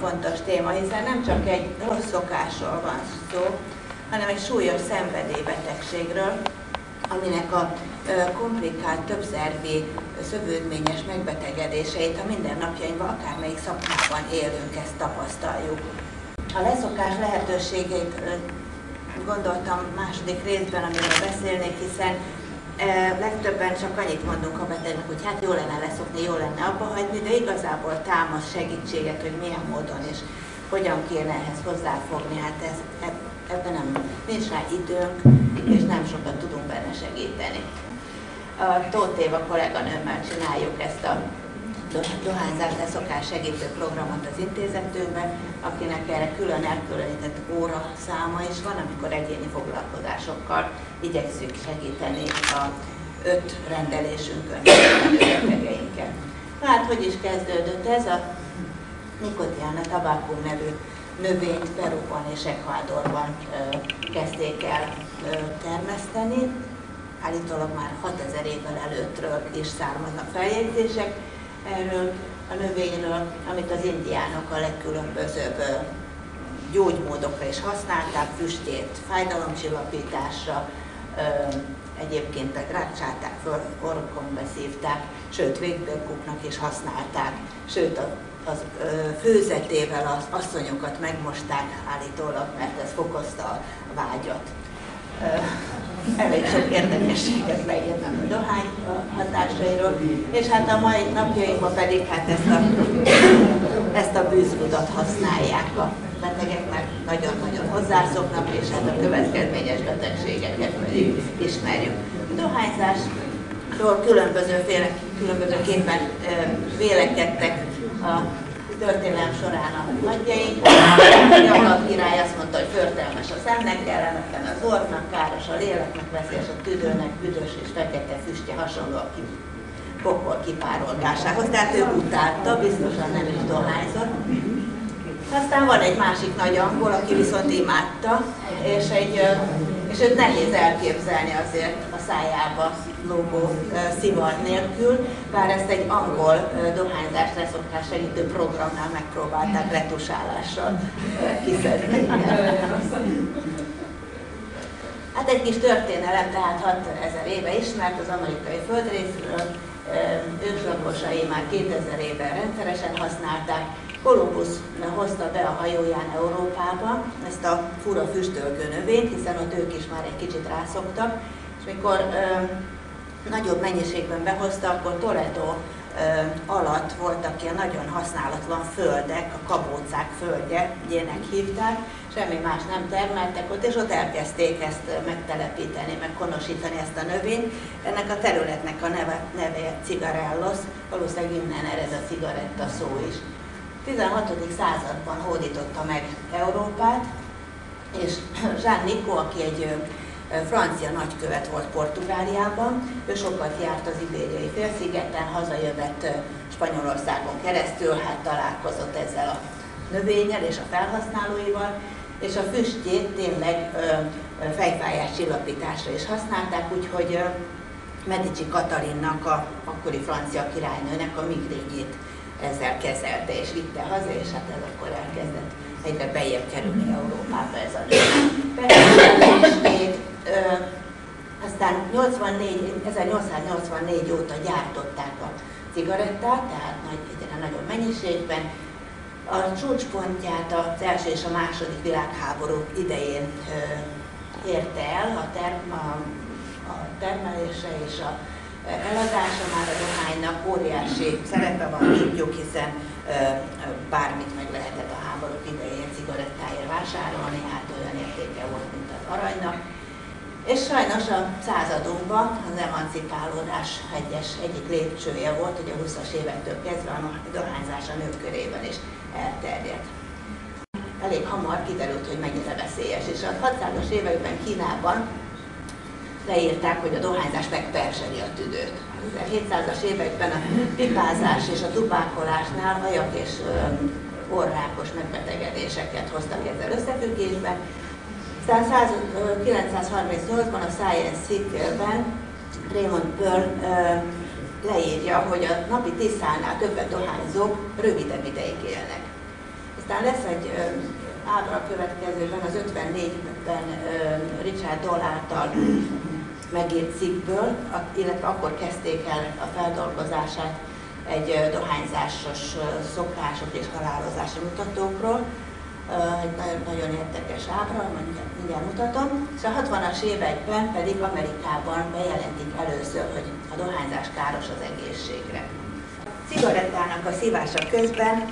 fontos téma, hiszen nem csak egy rossz szokásról van szó, hanem egy súlyos szenvedélybetegségről, aminek a komplikált, többszervi, szövődményes megbetegedéseit a mindennapjainkban, akármelyik szakmában élünk, ezt tapasztaljuk. A leszokás lehetőségeit gondoltam második részben, amiről beszélnék, hiszen legtöbben csak annyit mondunk a betegnek, hogy hát jó lenne leszokni, jó lenne abba hagyni, de igazából támasz segítséget, hogy milyen módon és hogyan kéne ehhez hozzáfogni. Hát ebben nincs rá időnk, és nem sokat tudunk benne segíteni. A Tóth Éva kolléganőmmel csináljuk ezt a dohányzás leszokás segítő programot az intézetünkben, akinek erre külön elkülönített óra száma is van, amikor egyéni foglalkozásokkal igyekszünk segíteni a 5 rendelésünkön betegeinket. Hát, hogy is kezdődött ez? A Nicotiana tabacum nevű növényt Peruban és Ecuadorban kezdték el termeszteni. Állítólag már 6000 évvel előttről is származnak feljegyzések erről a növényről, amit az indiánok a legkülönbözőbb gyógymódokra is használták, füstjét fájdalomcsillapításra, egyébként rácsáták föl, orrokon beszívták, sőt végbélkuknak is használták, sőt az főzetével az asszonyokat megmosták állítólag, mert ez fokozta a vágyat. Elég sok érdekességet leírtam a dohány hatásairól, és hát a mai napjainkban pedig hát ezt a bűzrudat használják a betegek, mert nagyon-nagyon hozzászoknak, és hát a következményes betegségeket pedig ismerjük. A dohányzásról különbözőképpen vélekedtek a történelem során a nagyjaink. Jakab király azt mondta, hogy förtelmes a szemnek, kellemetlen az orrnak, káros a léleknek, veszélyes a tüdőnek, büdös és fekete füstje hasonló a pokol kipárolgásához. Tehát ő utálta, biztosan nem is dohányzott. Aztán van egy másik nagy angol, aki viszont imádta, és őt nehéz elképzelni azért a szájába lógó szivar nélkül, bár ezt egy angol dohányzás leszokás segítő programnál megpróbálták retusálással kiszedni. Hát egy kis történelem, tehát 6000 éve ismert az amerikai földrészről, őslakosai már 2000 éve rendszeresen használták. Kolumbusz hozta be a hajóján Európába ezt a fura füstölgő növényt, hiszen ott ők is már egy kicsit rászoktak, és mikor nagyobb mennyiségben behozta, akkor Toledo alatt voltak ilyen nagyon használatlan földek, a kabócák földjének hívták, semmi más nem termeltek ott, és ott elkezdték ezt megtelepíteni, meghonosítani ezt a növényt. Ennek a területnek a neve Cigarellos, valószínűleg innen ered a cigaretta szó is. 16. században hódította meg Európát, és Jean Nicot, aki egy francia nagykövet volt Portugáliában, ő sokat járt az Ibériai félszigeten, hazajövett Spanyolországon keresztül, hát találkozott ezzel a növényel és a felhasználóival, és a füstjét tényleg fejfájás csillapításra is használták, úgyhogy Medici Katalinnak, a akkori francia királynőnek a migrényét ezzel kezelte és vitte haza, és hát ez akkor elkezdett egyre bejjebb kerülni Európába ez a növény. Aztán 1884 óta gyártották a cigarettát, tehát egyre nagyobb mennyiségben. A csúcspontját az első és a második világháború idején érte el a termelése és a eladása már a dohánynak, óriási szerepe van, tudjuk, hiszen bármit meg lehetett a háborúk idején cigarettáért vásárolni, hát olyan értéke volt, mint az aranynak. És sajnos a századunkban az emancipálódás egyik lépcsője volt, hogy a 20-as évektől kezdve a dohányzás a nők körében is elterjedt. Elég hamar kiderült, hogy mennyire veszélyes, és a 600-as években Kínában leírták, hogy a dohányzás megperzseli a tüdőt. A 700-as években a pipázás és a tubákolásnál hajak és orrákos megbetegedéseket hoztak ezzel összefüggésben. Aztán 1938-ban a Scientific-ben Raymond Pearl leírja, hogy a napi 10 szálnál többet dohányzók rövidebb ideig élnek. Aztán lesz egy ábra a következőben, az 54-ben Richard Doll által megírt cikkből, illetve akkor kezdték el a feldolgozását egy dohányzásos szokások és halálozási mutatókról. Egy nagyon érdekes ábra, mindjárt mutatom. És a 60-as években pedig Amerikában bejelentik először, hogy a dohányzás káros az egészségre. A cigarettának a szívása közben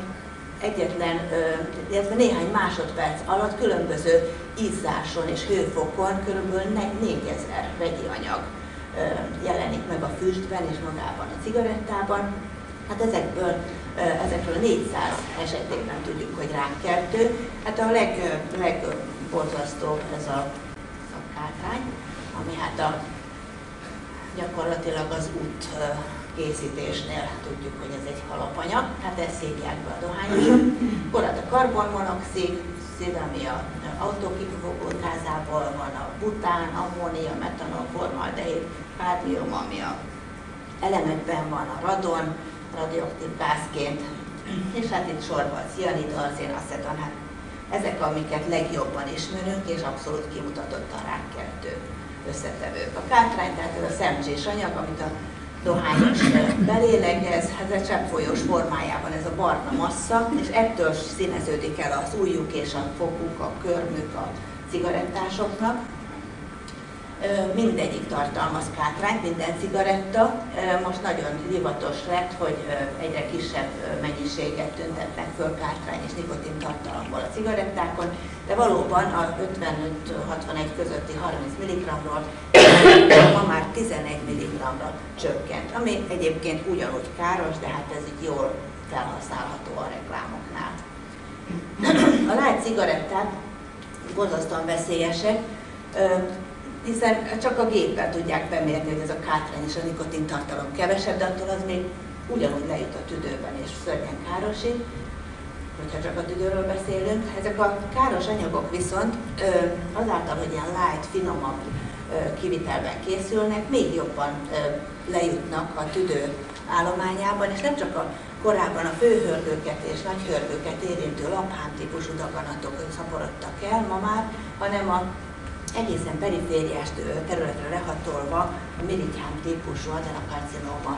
illetve néhány másodperc alatt különböző ízzáson és hőfokon kb. 4000 vegyi anyag jelenik meg a füstben és magában a cigarettában. Hát ezekről a 400 esetében tudjuk, hogy rákkeltő. Hát a legborzasztóbb ez a kátrány, ami hát gyakorlatilag az út készítésnél tudjuk, hogy ez egy halapanyag, hát ezt szívják be a dohányosok. Korát a karbonmonoxid, ami az autókipufogó gázából van, a bután, ammónia, metanol, formaldehid, kádmium, ami a elemekben van, a radon, radioaktív gázként, és hát itt sorban cianid, arzén, aceton, hát ezek, amiket legjobban ismerünk, és abszolút kimutatottan rákkeltő összetevők. A kátrány, tehát ez a szemcsés anyag, amit a dohányos belélegez, ez a cseppfolyós formájában ez a barna massza, és ettől színeződik el az ujjuk és a foguk, a körmük a cigarettásoknak. Mindegyik tartalmaz kátrányt, minden cigaretta. Most nagyon divatos lett, hogy egyre kisebb mennyiséget tüntetnek föl kátrány és nikotin tartalomból a cigarettákon, de valóban a 55-61 közötti 30 mg-ról ma már 11 mg-ra csökkent, ami egyébként ugyanúgy káros, de hát ez így jól felhasználható a reklámoknál. A light cigaretták borzasztóan veszélyesek, hiszen csak a géppel tudják bemérni, hogy ez a kátrány és a nikotin tartalom kevesebb, de attól az még ugyanúgy lejut a tüdőben és szörnyen károsít, hogyha csak a tüdőről beszélünk. Ezek a káros anyagok viszont azáltal, hogy ilyen light, finomabb kivitelben készülnek, még jobban lejutnak a tüdő állományában, és nem csak a korábban a főhörgőket és nagyhörgőket érintő laphám típusú daganatok szaporodtak el ma már, hanem a egészen perifériás területre lehatolva a mirigyhám típusú adenokarcinóma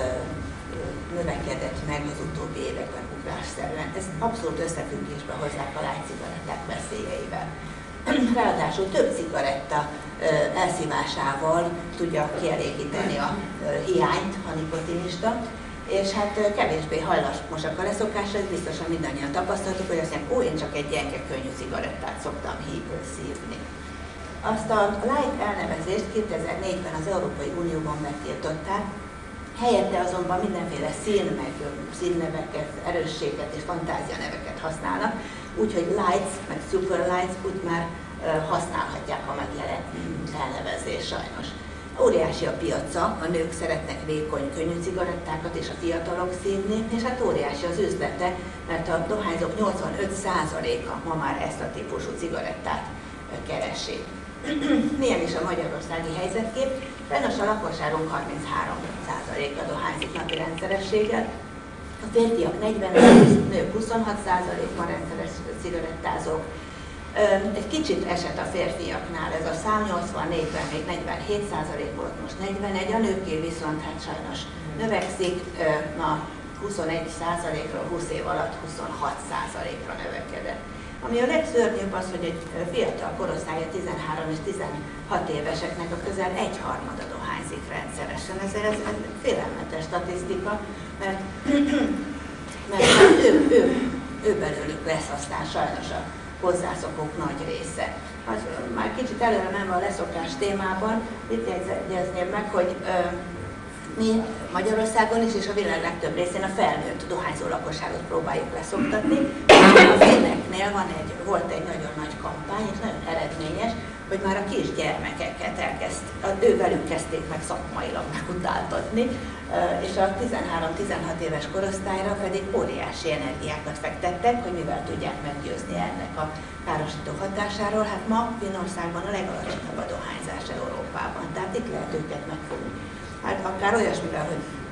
növekedett meg az utóbbi években ugrásszerűen. Ez abszolút összefüggésbe hozzák a light cigaretták veszélyeivel. Ráadásul több cigaretta elszívásával tudja kielégíteni a hiányt a nikotinista, és hát kevésbé hajlamosak a leszokásra, ez biztosan mindannyian tapasztaltuk, hogy azt mondják, én csak egy gyenge, könnyű cigarettát szoktam szívni. Azt a light elnevezést 2004-ben az Európai Unióban megtiltották, helyette azonban mindenféle színneveket, erősséget és fantázia-neveket használnak, úgyhogy lights, meg super lights úgy már használhatják a megjelent elnevezés sajnos. Óriási a piaca, a nők szeretnek vékony, könnyű cigarettákat és a fiatalok szívni, és hát óriási az üzlete, mert a dohányzók 85%-a ma már ezt a típusú cigarettát keresi. Milyen is a magyarországi helyzetkép? Sajnos a lakosságunk 33%-a dohányzik napi rendszerességgel, a férfiak 40%, nők 26%-ban rendszeres cigarettázók. Egy kicsit esett a férfiaknál, ez a szám 84-ben még 47% volt, most 41, a nőké viszont hát sajnos növekszik, ma 21%-ról 20 év alatt 26%-ra növekedett. Ami a legszörnyűbb az, hogy egy fiatal korosztálya 13 és 16 éveseknek a közel egyharmada dohányzik rendszeresen. Ez félelmetes statisztika, mert ő belőlük lesz aztán sajnos a hozzászokók nagy része. Az már kicsit előre menve a leszokás témában, itt jegyezném meg, hogy mi Magyarországon is és a világ legtöbb részén a felnőtt dohányzó lakosságot próbáljuk leszoktatni. A finneknél volt egy nagyon nagy kampány, és nagyon eredményes, hogy már a kisgyermekeket velük kezdték meg szakmailag megutáltatni, és a 13-16 éves korosztályra pedig óriási energiákat fektettek, hogy mivel tudják meggyőzni ennek a károsító hatásáról. Hát ma Finnországban a legalacsonyabb a dohányzás Európában, tehát itt lehet őket megfogni. Hát akár olyasmivel, hogy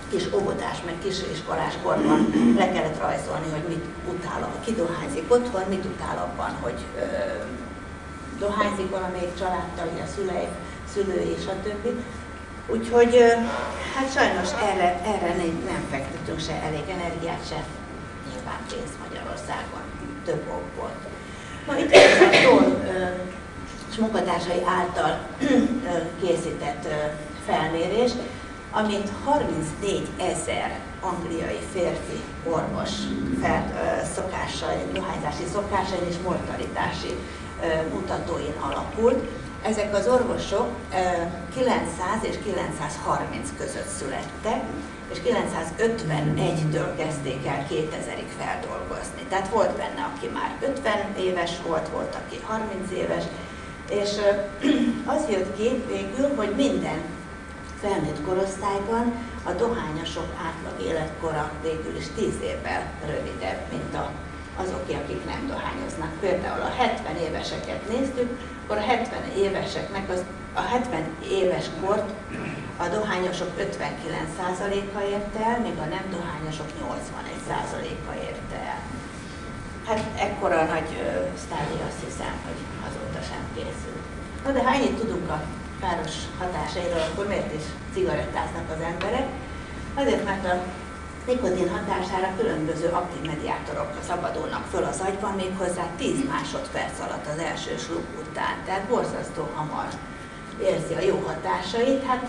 kis óvodás, meg kisiskolás korban le kellett rajzolni, hogy mit utál, ki dohányzik otthon, mit utál abban, hogy dohányzik valamelyik családtagja, szülői, stb. Úgyhogy hát sajnos erre nem fektetünk se elég energiát, se nyilván pénzt Magyarországon, több okból. Ma itt a Toll és munkatársai által készített felmérés, amit 34 000 angliai férfi orvos dohányzási szokásain és mortalitási mutatóin alapult. Ezek az orvosok 900 és 930 között születtek, és 951-től kezdték el 2000-ig feldolgozni. Tehát volt benne, aki már 50 éves volt, aki 30 éves, és az jött ki végül, hogy minden felnőtt korosztályban a dohányosok átlag életkora végül is 10 évvel rövidebb, mint azoké, akik nem dohányoznak. Például a 70 éveseket néztük, akkor a 70 éveseknek a 70 éves kort a dohányosok 59%-a érte el, míg a nem dohányosok 81%-a érte el. Hát ekkora nagy sztádi, azt hiszem, hogy azóta sem készült. Na de ha ennyit tudunk a káros hatásairól, akkor miért is cigarettáznak az emberek? Azért, mert a nikotin hatására különböző aktív mediátorok szabadulnak föl az agyban, méghozzá 10 másodperc alatt az első sluk után. Tehát borzasztó hamar érzi a jó hatásait. Hát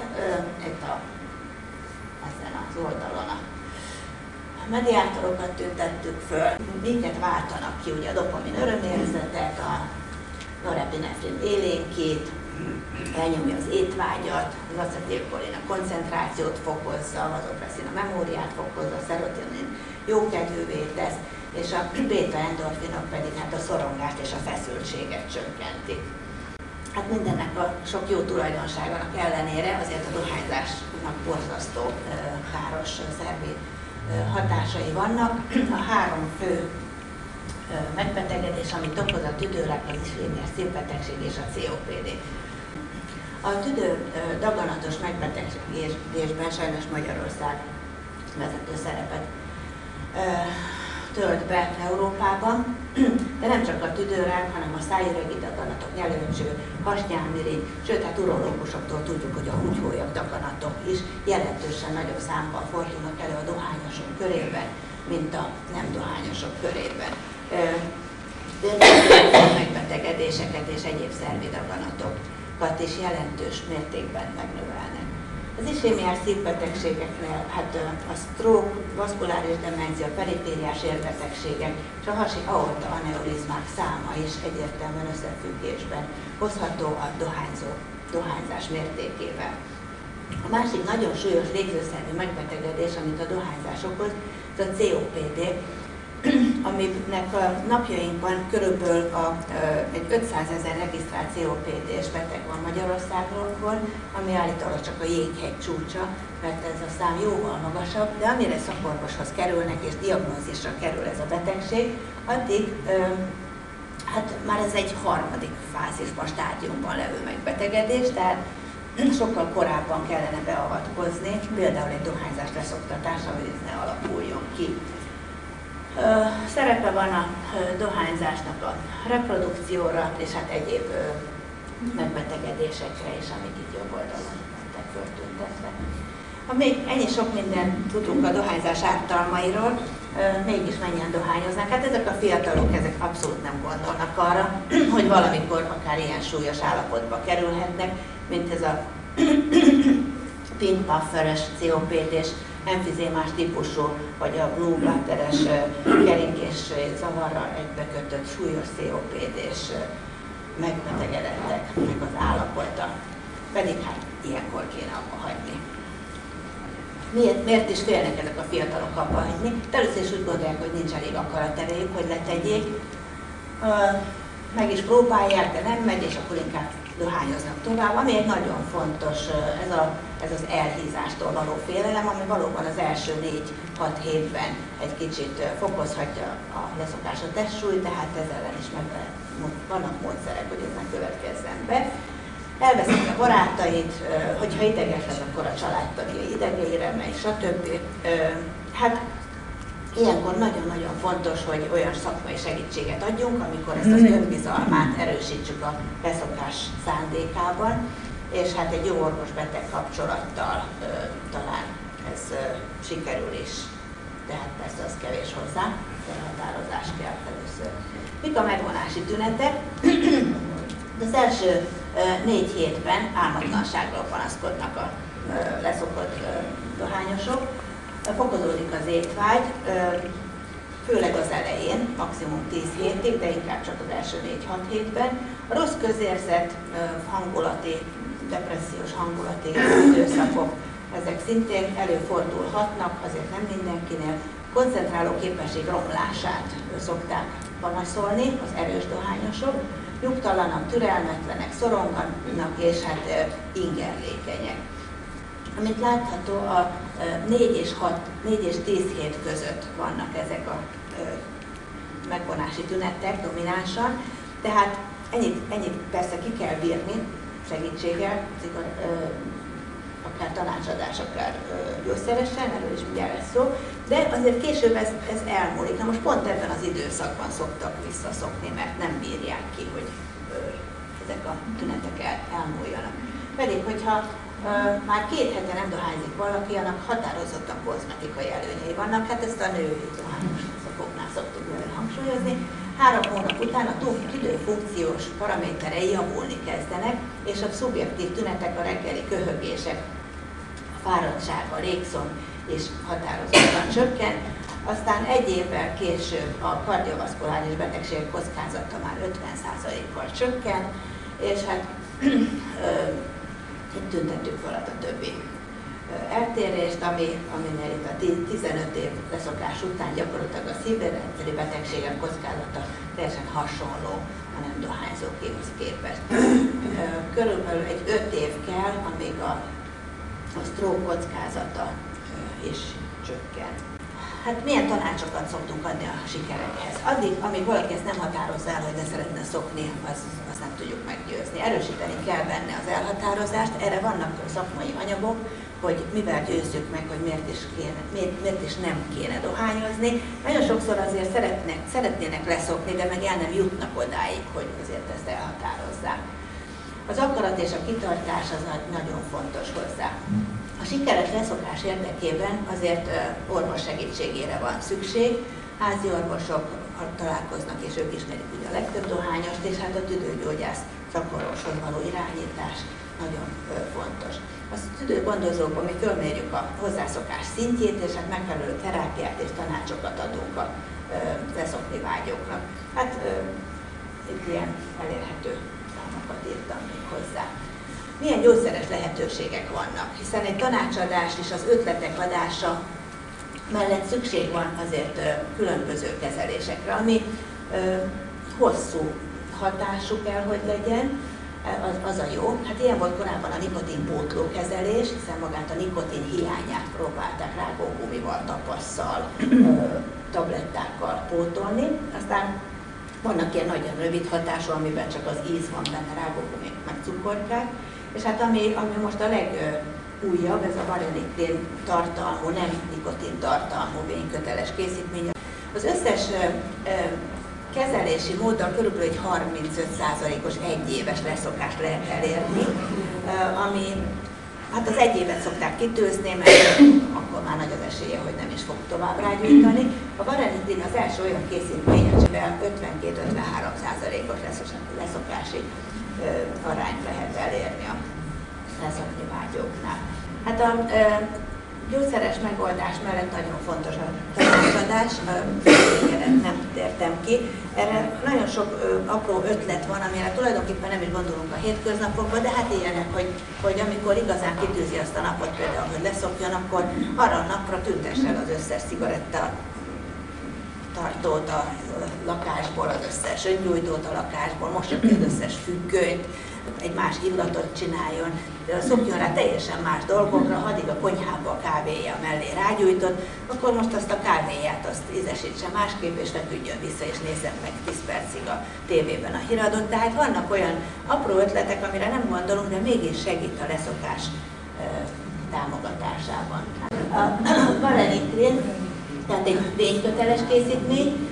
ezen az oldalon a mediátorokat tüntettük föl. Minket váltanak ki, ugye a dopamin örömérzetet, a norepinefrin élénkít, elnyomja az étvágyat, az acetilkolin a koncentrációt fokozza, az vazopresszin a memóriát fokozza, a szerotinin jókedvűvé tesz, és a béta-endorfinok pedig hát a szorongást és a feszültséget csökkentik. Hát mindennek a sok jó tulajdonságának ellenére azért a dohányzásnak borzasztó káros szervi hatásai vannak. A 3 fő megbetegedés, amit okoz a tüdőrák, az ischémiás szívbetegség és a COPD. A tüdő daganatos megbetegedésben sajnos Magyarország vezető szerepet tölt be Európában, de nem csak a tüdőrák, hanem a szájüregi daganatok, nyelőcső, hasnyálmirigy, sőt, hát urológusoktól tudjuk, hogy a húgyhólyak daganatok is jelentősen nagyobb számban fordulnak elő a dohányosok körében, mint a nem dohányosok körében. Megbetegedéseket és egyéb szervi daganatokat is jelentős mértékben megnövelnek. Az ischémiás szívbetegségeknél hát a stroke, vaszkuláris demencia, perifériás érbetegségek és a hasi aorta aneurizmák száma is egyértelműen összefüggésben hozható a dohányzás mértékével. A másik nagyon súlyos légzőszervi megbetegedés, amit a dohányzás okoz, ez a COPD, aminek a napjainkban körülbelül egy 500 000 regisztrált COPD-s beteg van Magyarországon, ami állítólag csak a jéghegy csúcsa, mert ez a szám jóval magasabb, de amire szakorvoshoz kerülnek és diagnózisra kerül ez a betegség, addig hát már ez egy harmadik fázisban, stádiumban levő megbetegedés, tehát sokkal korábban kellene beavatkozni, például egy dohányzás leszoktatása, hogy ez ne alakuljon ki. Szerepe van a dohányzásnak a reprodukcióra és hát egyéb megbetegedésekre is, amik itt jobb oldalon lettek föltüntetve. Ha még ennyi sok mindent tudunk a dohányzás ártalmairól, mégis mennyien dohányoznak. Hát ezek a fiatalok ezek abszolút nem gondolnak arra, hogy valamikor akár ilyen súlyos állapotba kerülhetnek, mint ez a pink-pufferes COPD-s emfizémás típusú, vagy a blue bladder-es keringés zavarral egybekötött súlyos COPD-s megbetegedetteknek az állapota. Pedig hát ilyenkor kéne abba hagyni. Miért is félnek ezek a fiatalok abba hagyni? Először is úgy gondolják, hogy nincs elég akarat erejük, hogy letegyék. Meg is próbálják, de nem megy, és akkor inkább dohányoznak tovább. Ami egy nagyon fontos, ez az elhízástól való félelem, ami valóban az első 4-6 hétben egy kicsit fokozhatja a leszokás a testsúlyt, de hát ez ellen is vannak módszerek, hogy ez ne következzen be. Elveszik a barátait, hogyha ideges lesz, akkor a családtagjait idegeire megy, stb. Hát ilyenkor nagyon-nagyon fontos, hogy olyan szakmai segítséget adjunk, amikor ezt az önbizalmát erősítsük a leszokás szándékában, és hát egy jó orvos-beteg kapcsolattal talán ez sikerül is. Tehát persze az kevés hozzá, felhatározás kell először. Mik a megvonási tünetek? Az első 4 hétben álmatlanságról panaszkodnak a leszokott dohányosok. Fokozódik az étvágy, főleg az elején, maximum 10 hétig, de inkább csak az első 4-6 hétben. A rossz közérzet, hangulati, depressziós hangulati időszakok, ezek szintén előfordulhatnak, azért nem mindenkinél. Koncentráló képesség romlását szokták panaszolni az erős dohányosok. Nyugtalanak, türelmetlenek, szoronganak és hát ingerlékenyek. Amit látható, a 4 és 10 hét között vannak ezek a megvonási tünetek dominánsan, tehát ennyit persze ki kell bírni segítséggel, akár tanácsadás, akár gyógyszeresen, erről is mindjárt lesz szó, de azért később ez elmúlik. Na most pont ebben az időszakban szoktak visszaszokni, mert nem bírják ki, hogy ezek a tünetek elmúljanak. Pedig, hogyha már 2 hete nem dohányzik valaki, annak határozottan kozmetikai előnyei vannak, hát ezt a női dohányosoknál szoktuk hangsúlyozni. 3 hónap után a tüdőfunkciós paraméterei javulni kezdenek, és a szubjektív tünetek, a reggeli köhögések, a fáradtság, a régszom is határozottan csökken. Aztán 1 évvel később a kardiovaszkuláris betegségek kockázata már 50%-kal csökken, és hát itt tüntettük fel a többi eltérést, aminél itt a 15 év leszokás után gyakorlatilag a szívérendszeri betegségek kockázata teljesen hasonló a nem dohányzókéhoz képest. Körülbelül egy 5 év kell, amíg a stroke kockázata is csökken. Hát milyen tanácsokat szoktunk adni a sikerekhez? Addig, amíg valaki ezt nem határozza el, hogy ne szeretne szokni, azt nem tudjuk meggyőzni. Erősíteni kell benne az elhatározást, erre vannak szakmai anyagok, hogy mivel győzzük meg, hogy miért is nem kéne dohányozni. Nagyon sokszor azért szeretnének leszokni, de meg el nem jutnak odáig, hogy azért ezt elhatározzák. Az akarat és a kitartás az nagyon fontos hozzá. A sikeres leszokás érdekében azért orvos segítségére van szükség. Házi orvosok találkoznak, és ők ismerik ugye a legtöbb dohányost, és hát a tüdőgyógyász szakorvoshoz való irányítás nagyon fontos. A tüdőgondozókban mi fölmérjük a hozzászokás szintjét, és hát megfelelő terápiát és tanácsokat adunk a leszokni vágyóknak. Hát itt ilyen elérhető számokat írtam még hozzá. Milyen gyógyszeres lehetőségek vannak, hiszen egy tanácsadás és az ötletek adása mellett szükség van azért különböző kezelésekre, ami hosszú hatású kell, hogy legyen, az a jó. Hát ilyen volt korábban a nikotinpótló kezelés, hiszen magát a nikotin hiányát próbálták rágógumival, tapasszal, tablettákkal pótolni. Aztán vannak ilyen nagyon rövid hatású, amiben csak az íz van benne, rágógumik, meg cukorkák. És hát ami most a legújabb, ez a vareniclin tartalmú, nem nikotin tartalmú vényköteles készítmény. Az összes kezelési móddal körülbelül egy 35%-os egyéves leszokást lehet elérni, ami hát az 1 évet szokták kitűzni, mert akkor már nagy az esélye, hogy nem is fog tovább rágyújtani. A vareniclin az első olyan készítmény, amivel 52-53%-os leszokási arányt lehet elérni a leszokni vágyóknál. Hát a gyógyszeres megoldás mellett nagyon fontos a tanácsadás, nem tértem ki. Erre nagyon sok apró ötlet van, amire tulajdonképpen nem is gondolunk a hétköznapokban, de hát ilyenek, hogy amikor igazán kitűzi azt a napot, például, hogy leszokjon, akkor arra a napra tüntesse el az összes cigaretta tartót a lakásból, az összes öngyújtót a lakásból, mossa ki az összes függönyt, egy más illatot csináljon, szokjon rá teljesen más dolgokra, addig a konyhába a kávéja mellé rágyújtott, akkor most azt a kávéját azt ízesítse másképp, és feküdjön vissza, és nézzen meg 10 percig a tévében a híradót. Tehát vannak olyan apró ötletek, amire nem gondolunk, de mégis segít a leszokás támogatásában. A vareniclin, tehát egy vényköteles készítmény,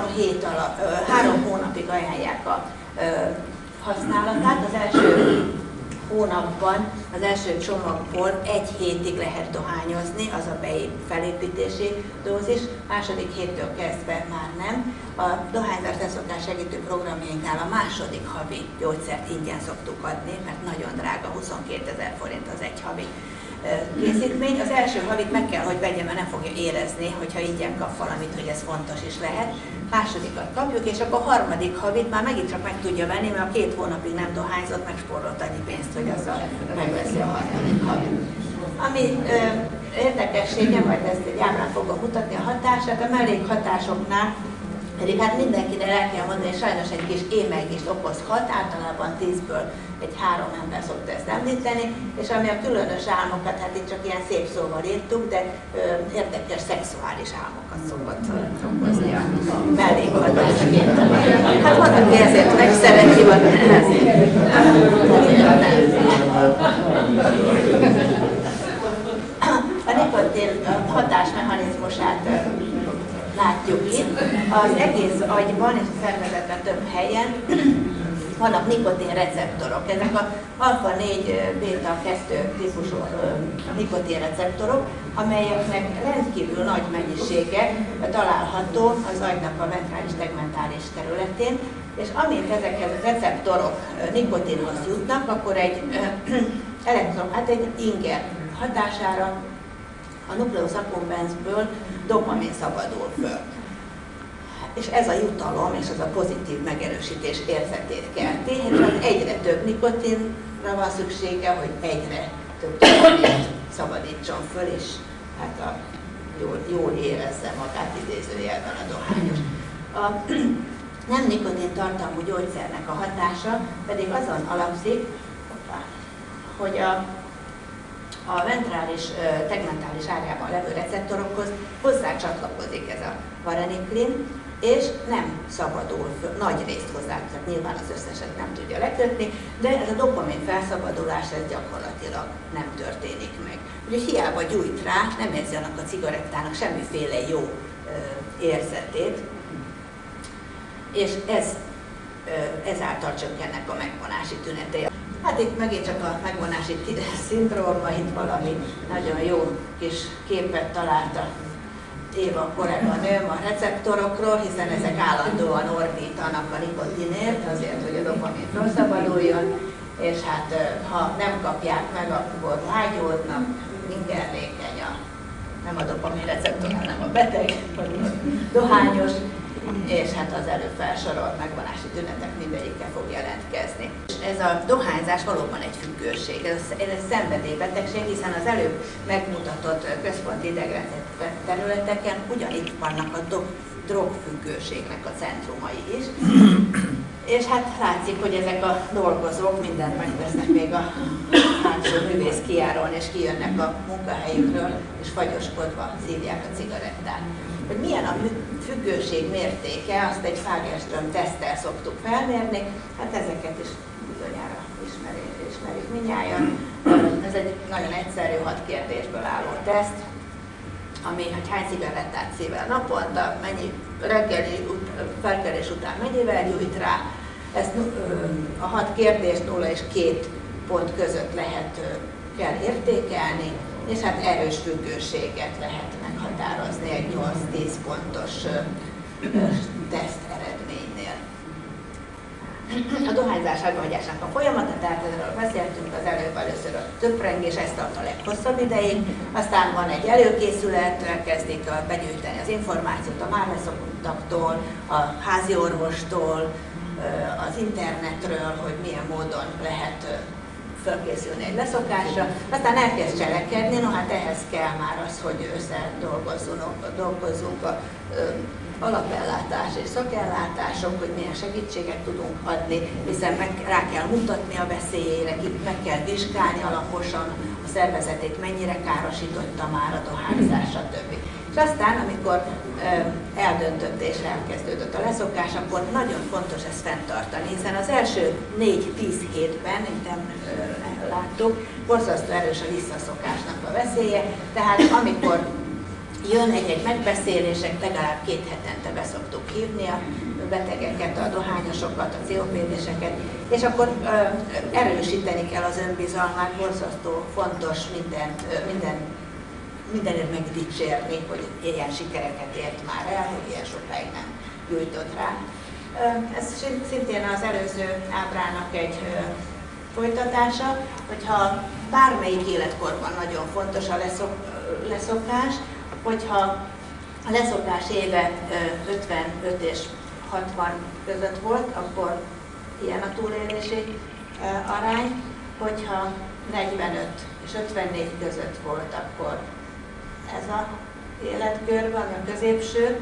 3 hónapig ajánlják a használatát. Az első hónapban, az első csomagból 1 hétig lehet dohányozni, az a felépítési dózis, második héttől kezdve már nem. A dohányzás leszokás segítő programjainknál a második havi gyógyszert ingyen szoktuk adni, mert nagyon drága, 22 000 forint az egy havi készítmény. Az első havit meg kell, hogy vegye, mert nem fogja érezni, hogyha ingyen kap valamit, hogy ez fontos is lehet. Másodikat kapjuk, és akkor a harmadik havit már megint csak meg tudja venni, mert a 2 hónapig nem dohányzott, megspórolt annyi pénzt, hogy azzal megveszi a harmadik havit. Ami érdekessége, majd ezt egy ábrán fogom mutatni a hatását, a mellékhatásoknál pedig hát mindenkinek el kell mondani, hogy sajnos egy kis émelygést okozhat, általában 10-ből egy 3 ember szokta ezt említeni, és ami a különös álmokat, hát itt csak ilyen szép szóval írtuk, de érdekes szexuális álmokat szokott okozni a mellékhatásként. Hát van, aki ezért megszereti, van a nikotin hatásmechanizmusát látjuk itt. Az egész agyban és a szervezetben több helyen vannak nikotin receptorok. Ezek a alfa-4-beta-2 típusú nikotin receptorok, amelyeknek rendkívül nagy mennyisége található az agynak a ventrális tegmentális területén, és amint ezek a receptorok nikotinhoz jutnak, akkor egy egy inger hatására a nucleus accumbensből dopamin szabadul föl. És ez a jutalom és az a pozitív megerősítés érzetét kelti, és egyre több nikotinra van szüksége, hogy egyre több dopamint szabadítson föl, és hát jól érezze magát idézőjelben a dohányos. A nem nikotin tartalmú gyógyszernek a hatása pedig azon alapszik, hogy a ventrális tegmentális árjában levő receptorokhoz hozzácsatlakozik ez a vareniclin, és nem szabadul föl, nagy részt hozzá, tehát nyilván az összeset nem tudja lekötni, de ez a dopamin felszabadulás ez gyakorlatilag nem történik meg. Úgyhogy hiába gyújt rá, nem érzi annak a cigarettának semmiféle jó érzetét, és ezáltal csökkennek a megvonási tünetei. Hát itt megint csak a megvonási szindróma, itt valami nagyon jó kis képet találta Éva kolléganőm a receptorokról, hiszen ezek állandóan ordítanak a nikotinért, azért, hogy a dopamin felszabaduljon, és hát ha nem kapják meg, akkor vágyódnak, ingerlékeny nem a dopamin receptor, hanem a beteg, vagy a dohányos, és hát az előbb felsorolt megvonási tünetek mindegyikkel fog jelentkezni. Ez a dohányzás valóban egy függőség, ez egy szenvedélybetegség, hiszen az előbb megmutatott központi idegrendszer területeken ugyanitt vannak a drogfüggőségnek a centrumai is. És hát látszik, hogy ezek a dolgozók mindent megtesznek, még a hátsó művész kijárón, és kijönnek a munkahelyükről, és fagyoskodva szívják a cigarettát. Hogy milyen a függőség mértéke, azt egy Fagerström teszttel szoktuk felmérni, hát ezeket is bizonyára ismerik mindnyájan. Ez egy nagyon egyszerű 6 kérdésből álló teszt, ami, hogy hány cigarettát szível naponta, mennyi reggeli felkelés után mennyivel gyújt rá. Ezt a 6 kérdést 0 és 2 pont között kell értékelni, és hát erős függőséget lehet meghatározni egy 8-10 pontos teszt eredménynél. A dohányzás aggahagyásnak a folyamata, tehát erről beszéltünk az először a töprengés, ez tart a leghosszabb ideig, aztán van egy előkészület, elkezdik begyűjteni az információt a már leszokottaktól, a házi orvostól, az internetről, hogy milyen módon lehet fölkészülni egy leszokásra, aztán elkezd cselekedni, no hát ehhez kell már az, hogy összedolgozzunk a alapellátás és szakellátások, hogy milyen segítséget tudunk adni, hiszen rá kell mutatni a veszélyére, meg kell vizsgálni alaposan a szervezetét, mennyire károsította már a dohányzás, stb. És aztán, amikor eldöntött és elkezdődött a leszokás, akkor nagyon fontos ezt fenntartani, hiszen az első 4-10 hétben, mint láttuk, borzasztó erős a visszaszokásnak a veszélye, tehát amikor jön egy megbeszélések, legalább 2 hetente beszoktuk hívni a betegeket, a dohányosokat, a COPD-seket, és akkor erősíteni kell az önbizalmát, borzasztó fontos mindenért megdicsérni, hogy ilyen sikereket ért már el, hogy ilyen sokáig nem gyújtott rá. Ez szintén az előző ábrának egy folytatása, hogyha bármelyik életkorban nagyon fontos a leszokás, hogyha a leszokás éve 55 és 60 között volt, akkor ilyen a túlélési arány, hogyha 45 és 54 között volt, akkor ez az életkör van, a középső,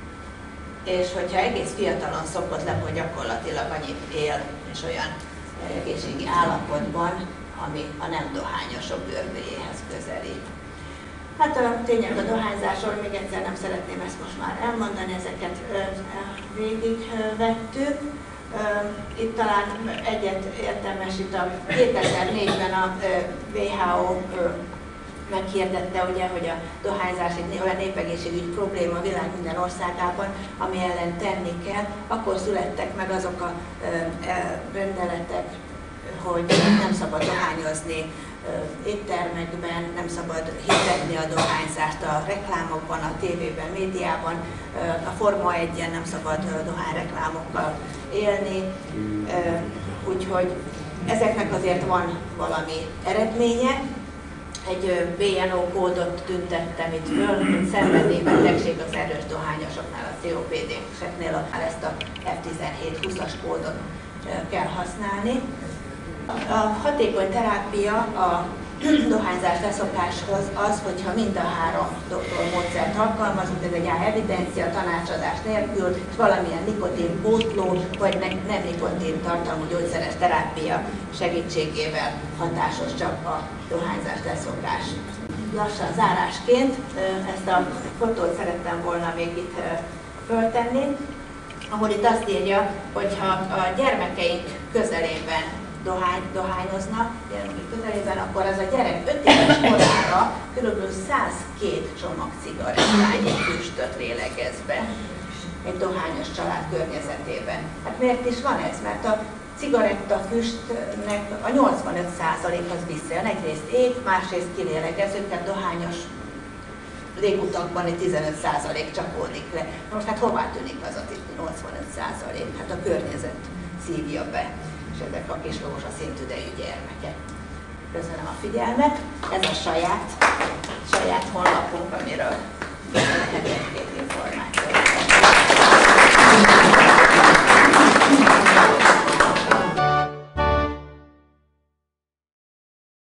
és hogyha egész fiatalon szokott le, hogy gyakorlatilag annyit él, és olyan egészségi állapotban, ami a nem dohányosok görbéjéhez közelít. Hát a tényleg a dohányzásról még egyszer nem szeretném ezt most már elmondani, ezeket végigvettük. Itt talán egyet érdemes, itt a 2004-ben a WHO meghirdette, ugye, hogy a dohányzás egy olyan népegészségügyi probléma a világ minden országában, ami ellen tenni kell. Akkor születtek meg azok a rendeletek, hogy nem szabad dohányozni éttermekben, nem szabad hirdetni a dohányzást a reklámokban, a tévében, médiában, a Forma 1-en nem szabad dohányreklámokkal élni, úgyhogy ezeknek azért van valami eredménye. Egy BNO kódot tüntettem itt föl, mint szenvedélybetegség az erős dohányosoknál, a COPD-seknél ezt a F1720-as kódot kell használni. A hatékony terápia a dohányzás leszokáshoz az, hogyha mind a 3 módszert alkalmazunk, ez egy evidencia, tanácsadás nélkül, és valamilyen nikotinpótló vagy nem nikotin tartalmú gyógyszeres terápia segítségével hatásos csak a dohányzás leszokás. Lassan zárásként ezt a fotót szerettem volna még itt föltenni, ahol itt azt írja, hogy ha a gyermekeink közelében dohányoznak, gyermekek közelében, akkor az a gyerek 5 éves korára kb. 102 csomag cigarettányi füstöt lélegez be egy dohányos család környezetében. Hát miért is van ez? Mert a cigarettafüstnek a 85% az visszajön. Egyrészt ég, másrészt kilélegező, tehát dohányos légutakban egy 15% csapódik le. Most hát hová tűnik az a 85%? Hát a környezet szívja be, és ezek a kis rózsaszín tüdejű gyermekek. Köszönöm a figyelmet, ez a saját honlapunk, amiről